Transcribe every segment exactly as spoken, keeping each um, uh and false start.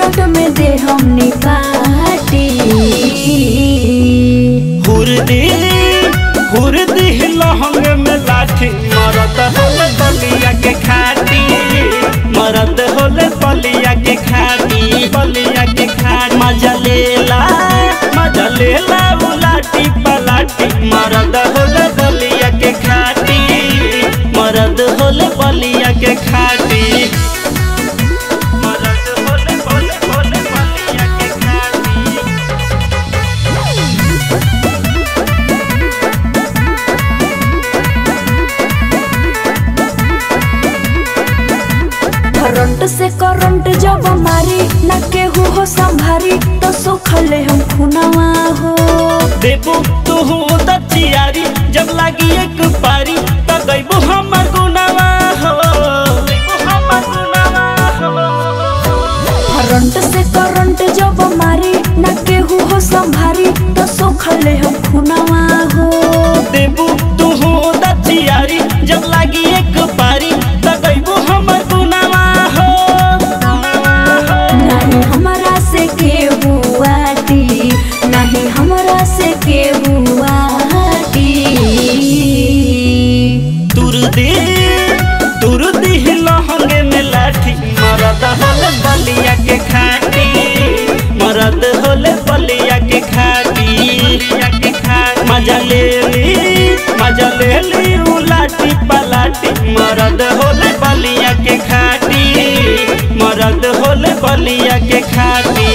पेट में दे हमनी पाटी हुरदी हुरदी लहंग में लाठी मरद होले बलिया के खाटी मरद होले बलिया के खाटी बलिया के खाटी मजा लेला मजा लेला उलाटी पलाटी मरद होले बलिया के खाटी मरद होले बलिया के खाटी मरद होले होले होले बलिया के खाटी करंट से करंट जब मारी न केहू हो संभारी तो सुखले हम खुनावा हो देबू तू दचियारी जब लागी एक पारी तो गईबू हमर गुनावा हो गईबू हमर गुनावा हो करंट से करंट जब मारी न केहू हो संभारी तो सुखले हम खुनावा हो देबू तू दचियारी जब लागी एक पारी तो गईबू हमर गुनावा हो नहीं हमरा से केहू आटी नहीं हमरा से केहू आटी तुरदी तुरदी लहंग में लाठी मरद होले बलिया के खाटी मरद होले बलिया के खाटी बलिया के खाटी मजा ले ली मजा ले ली उलाटी पलाटी मरद होले बलिया के खाटी मरद होले बलिया के खाटी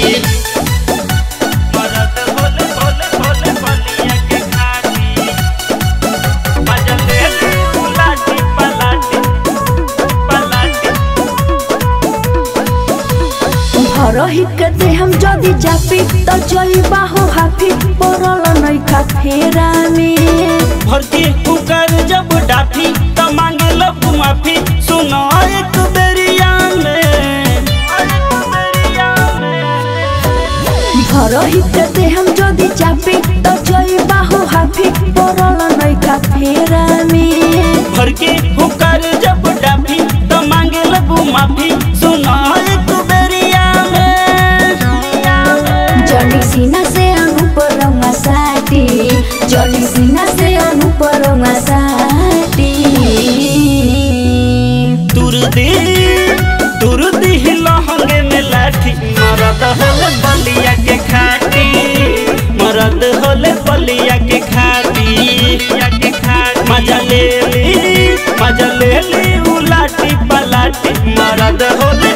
मरद होले होले होले बलिया के खाटी मजा ले ली उलाटी पलाटी पलाटी भरही के दे हम जदी जापी तो जइबा हो हाफी पड़ल नइखा फेरा में भर के कुकर जब डाफी तो मांगे लब माफी सुनो एक बेरिया में एक बेरिया में भरही के दे हम जदी जापी तो जइबा हो हाफी पड़ल नइखा फेरा में भर के कुकर जब डाफी तो मांगे लब माफी सुनो एक बेरिया में जनी सीना से अनुपरमा साटी जनी सीना से अनुपरमा साटी तुरदी तुरदी लहंग में लाठी मरद होले बलिया के खाटी मरद होले बलिया के खाटी के खाटी मजा ले ली मजा ले ली उलाटी पलाटी मरद होले